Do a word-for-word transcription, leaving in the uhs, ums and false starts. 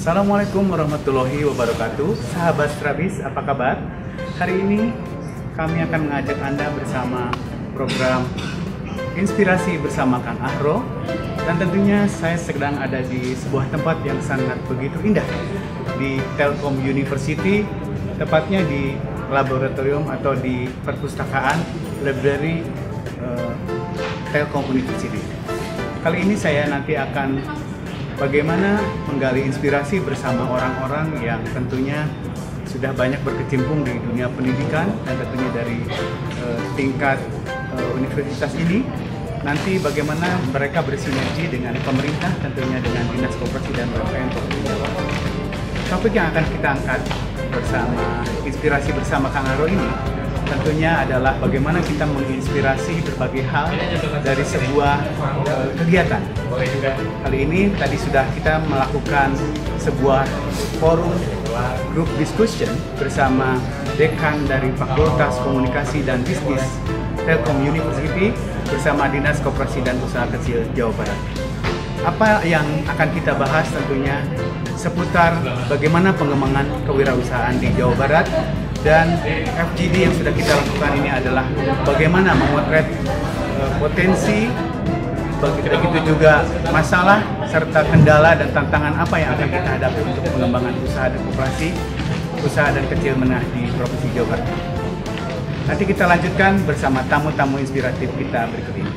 Assalamualaikum warahmatullahi wabarakatuh. Sahabat Strabis, apa kabar? Hari ini kami akan mengajak Anda bersama program Inspirasi bersama Kang Ahro. Dan tentunya saya sedang ada di sebuah tempat yang sangat begitu indah di Telkom University, tepatnya di laboratorium atau di perpustakaan library uh, Telkom University. Kali ini saya nanti akan bagaimana menggali inspirasi bersama orang-orang yang tentunya sudah banyak berkecimpung di dunia pendidikan dan tentunya dari uh, tingkat uh, universitas ini. Nanti bagaimana mereka bersinergi dengan pemerintah, tentunya dengan Dinas Koperasi dan U M K M Provinsi Jawa Barat. Topik yang akan kita angkat bersama Inspirasi bersama Kang Ahro ini tentunya adalah bagaimana kita menginspirasi berbagai hal dari sebuah uh, kegiatan. Kali ini tadi sudah kita melakukan sebuah forum group discussion bersama dekan dari Fakultas Komunikasi dan Bisnis Telkom University bersama Dinas Koperasi dan Usaha Kecil Jawa Barat. Apa yang akan kita bahas tentunya seputar bagaimana pengembangan kewirausahaan di Jawa Barat, dan F G D yang sudah kita lakukan ini adalah bagaimana memotret uh, potensi, begitu juga masalah serta kendala dan tantangan apa yang akan kita hadapi untuk pengembangan usaha dan koperasi, usaha dan kecil menengah di Provinsi Jawa Barat. Nanti kita lanjutkan bersama tamu-tamu inspiratif kita berikut ini.